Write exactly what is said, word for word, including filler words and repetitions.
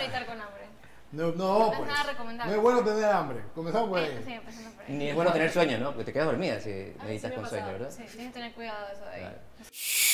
meditar con hambre. No, no, No es pues. nada recomendable. No es bueno tener hambre. Comenzamos por Eh, ahí. sí, empezando por ahí. Ni es bueno tener sueño, ¿no? Porque te quedas dormida si Ah, meditas sí me con ha sueño, pasado. ¿verdad? Sí, tienes que tener cuidado de eso de ahí. Claro.